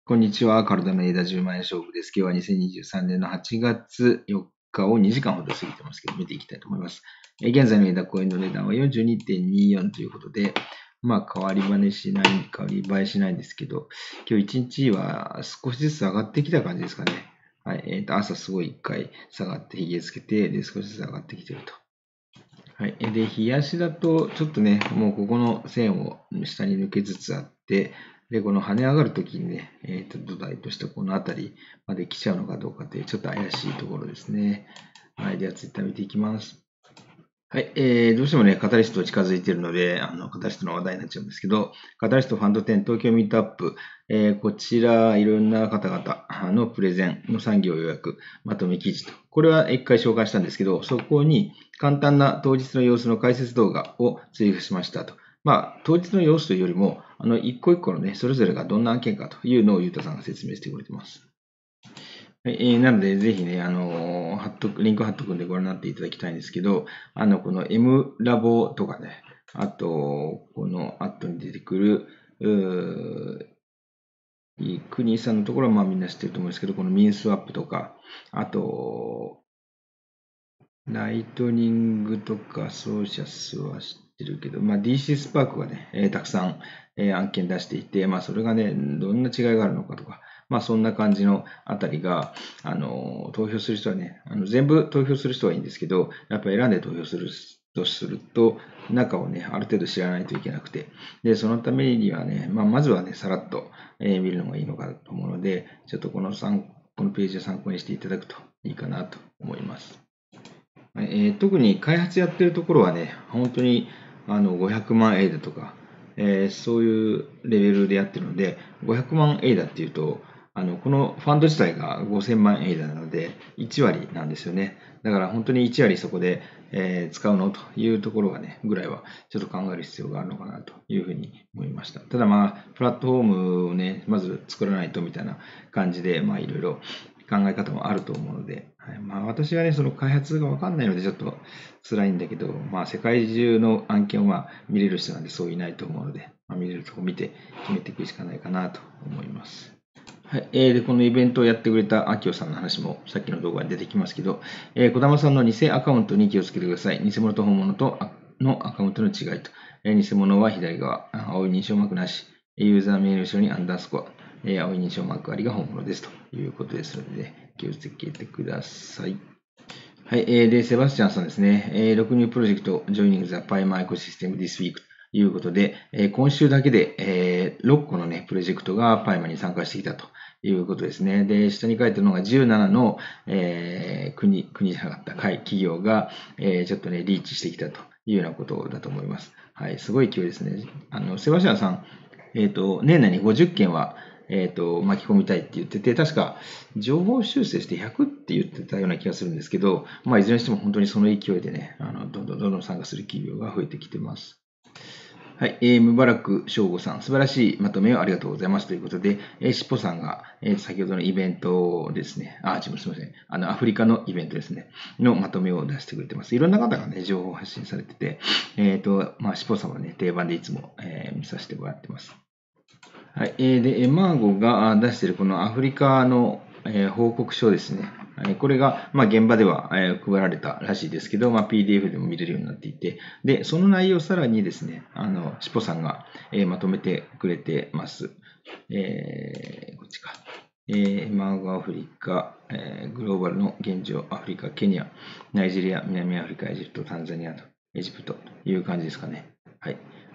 こんにちは。体の枝10万円勝負です。今日は2023年の8月4日を2時間ほど過ぎてますけど、見ていきたいと思います。現在の枝コインの値段は 42.24 ということで、変わり映えしないんですけど、今日1日は少しずつ上がってきた感じですかね。はい。朝すごい1回下がって髭つけて、で、少しずつ上がってきてると。はい。で、冷やしだと、ちょっとね、もうここの線を下に抜けつつあって、で、この跳ね上がるときにね、土台としてこの辺りまで来ちゃうのかどうかという、ちょっと怪しいところですね。はい。では、ツイッター見ていきます。はい。どうしてもね、カタリスト近づいているので、カタリストの話題になっちゃうんですけど、カタリストファンド10東京ミートアップ、こちら、いろんな方々のプレゼンの産業予約、まとめ記事と。これは一回紹介したんですけど、そこに簡単な当日の様子の解説動画を追加しましたと。当日の様子というよりも、一個一個のね、それぞれがどんな案件かというのをゆうたさんが説明してくれてます。はい、なので、ぜひね、リンク貼っとくんでご覧になっていただきたいんですけど、この M ラボとかね、あと、この後に出てくる、クニーさんのところはみんな知ってると思うんですけど、このミンスワップとか、あと、ライトニングとかソーシャスは知ってるけど、DC スパークがね、たくさん、案件出していて、それがね、どんな違いがあるのかとか、そんな感じのあたりが、投票する人はね、全部投票する人はいいんですけど、やっぱ選んで投票するとすると、中をね、ある程度知らないといけなくて、で、そのためにはね、まずはね、さらっと、見るのがいいのかと思うので、ちょっとこのページを参考にしていただくといいかなと思います。特に開発やってるところはね、本当に500万エイダとか、そういうレベルでやってるので、500万エイダっていうと、このファンド自体が5000万エイダなので、1割なんですよね。だから本当に1割そこで、使うのというところがね、ぐらいはちょっと考える必要があるのかなというふうに思いました。ただプラットフォームをね、まず作らないとみたいな感じで、いろいろ考え方もあると思うので、はい、私はね、その開発がわかんないのでちょっと辛いんだけど、世界中の案件を見れる人なんでそういないと思うので、見れるとこ見て決めていくしかないかなと思います。はい。で、このイベントをやってくれたアキオさんの話もさっきの動画に出てきますけど、小玉さんの偽アカウントに気をつけてください。偽物と本物とのアカウントの違いと。偽物は左側、青い認証マークなし、ユーザー名の後ろにアンダースコア、青い認証マークありが本物ですということですので、ね、気をつけてください。はい。で、セバスチャンさんですね。6ニュープロジェクト Joining the PyMa Ecosystem this week ということで、今週だけで、6個のね、プロジェクトが PyMa に参加してきたということですね。で、下に書いてあるのが17の、国じゃなかった企業が、ちょっとね、リーチしてきたというようなことだと思います。はい。すごい勢いですね。セバスチャンさん、年内に50件は、巻き込みたいって言ってて、確か情報修正して100って言ってたような気がするんですけど、いずれにしても本当にその勢いでね、どんどん参加する企業が増えてきてます。はい、ムバラク翔吾さん、素晴らしいまとめをありがとうございますということで、しっぽさんが、先ほどのイベントですね、すみません、アフリカのイベントですね、のまとめを出してくれてます。いろんな方がね、情報を発信されてて、しっぽさんはね、定番でいつも、見させてもらってます。はい。で、エマーゴが出しているこのアフリカの、報告書ですね。これが、現場では、配られたらしいですけど、PDF でも見れるようになっていて、で、その内容をさらにですね、しっぽさんが、まとめてくれてます。こっちか。エマーゴアフリカ、グローバルの現状、アフリカ、ケニア、ナイジェリア、南アフリカ、エジプト、タンザニアと、エジプトという感じですかね。はい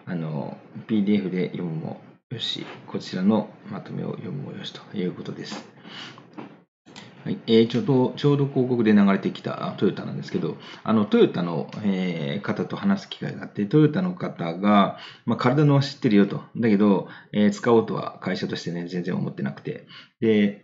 。PDF で読むもよし、こちらのまとめを読むもよしということです。はい、ちょうど広告で流れてきたトヨタなんですけど、トヨタの、方と話す機会があって、トヨタの方が、体のは知ってるよと。だけど、使おうとは会社としてね、全然思ってなくて。で、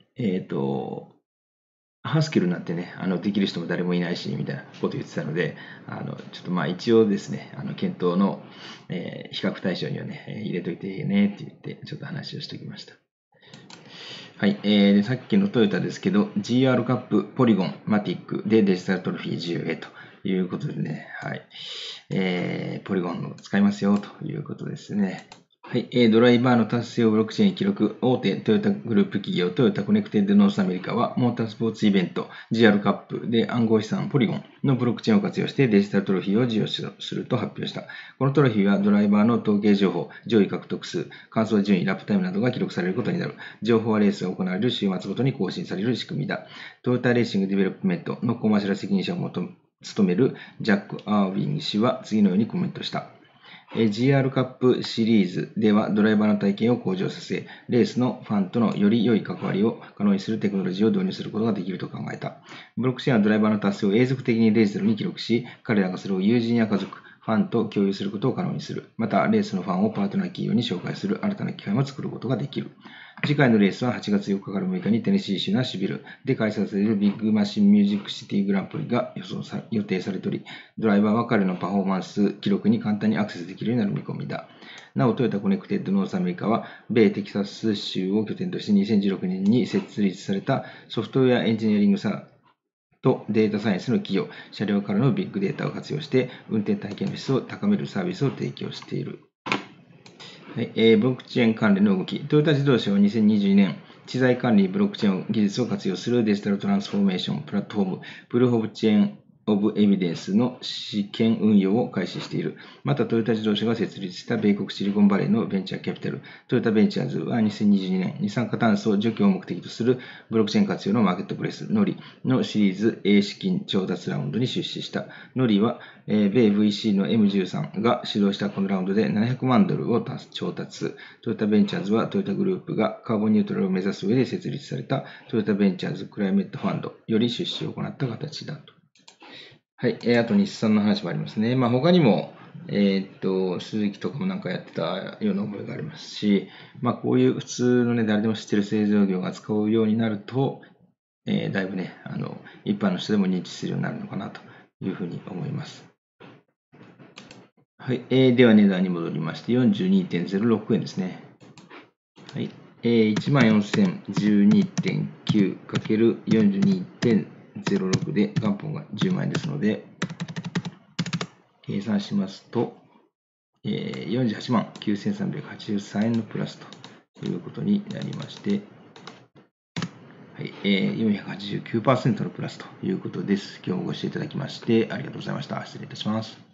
ハスキルなんてね、できる人も誰もいないし、みたいなこと言ってたので、ちょっと一応ですね、検討の、比較対象にはね、入れといてねって言って、ちょっと話をしておきました。はい、でさっきのトヨタですけど、GR カップ、ポリゴン、マティックでデジタルトロフィー10へということでね、はい、ポリゴンを使いますよということですね。 はい、ドライバーの達成をブロックチェーンに記録、大手トヨタグループ企業トヨタコネクテッドノースアメリカは、モータースポーツイベント GR カップで暗号資産ポリゴンのブロックチェーンを活用してデジタルトロフィーを授与すると発表した。このトロフィーはドライバーの統計情報、上位獲得数、完走順位、ラップタイムなどが記録されることになる。情報はレースが行われる週末ごとに更新される仕組みだ。トヨタレーシングディベロップメントのコマーシャル責任者を務めるジャック・アーウィン氏は次のようにコメントした。GR カップシリーズではドライバーの体験を向上させ、レースのファンとのより良い関わりを可能にするテクノロジーを導入することができると考えた。ブロックチェーンはドライバーの達成を永続的にデジタルに記録し、彼らがそれを友人や家族、ファンと共有することを可能にする。また、レースのファンをパートナー企業に紹介する新たな機会も作ることができる。次回のレースは8月4日から6日にテネシー州ナッシュビルで開催されるビッグマシンミュージックシティグランプリが予定されており、ドライバーは彼のパフォーマンス記録に簡単にアクセスできるようになる見込みだ。なお、トヨタコネクテッドノースアメリカは、米テキサス州を拠点として2016年に設立されたソフトウェアエンジニアリングとデータサイエンスの企業、車両からのビッグデータを活用して、運転体験の質を高めるサービスを提供している。はい、ブロックチェーン関連の動き。トヨタ自動車は2022年、知財管理ブロックチェーン技術を活用するデジタルトランスフォーメーションプラットフォーム、プルーフ・オブ・チェーン・オブ・エビデンスの試験運用を開始している。また、トヨタ自動車が設立した米国シリコンバレーのベンチャーキャピタル、トヨタベンチャーズは2022年、二酸化炭素除去を目的とするブロックチェーン活用のマーケットプレス、ノリのシリーズ A 資金調達ラウンドに出資した。ノリは、米 VC の M13 が主導したこのラウンドで700万ドルを調達。トヨタベンチャーズはトヨタグループがカーボンニュートラルを目指す上で設立されたトヨタベンチャーズクライメットファンドより出資を行った形だと。はい。あと日産の話もありますね。他にも、鈴木とかもなんかやってたような思いがありますし、こういう普通のね、誰でも知ってる製造業が使うようになると、だいぶね、一般の人でも認知するようになるのかなというふうに思います。はい。では値段に戻りまして、42.06 円ですね。はい。14,012.9×42.06 で元本が10万円ですので、計算しますと、48万9383円のプラスということになりまして、はい、489% のプラスということです。今日もご視聴いただきましてありがとうございました。失礼いたします。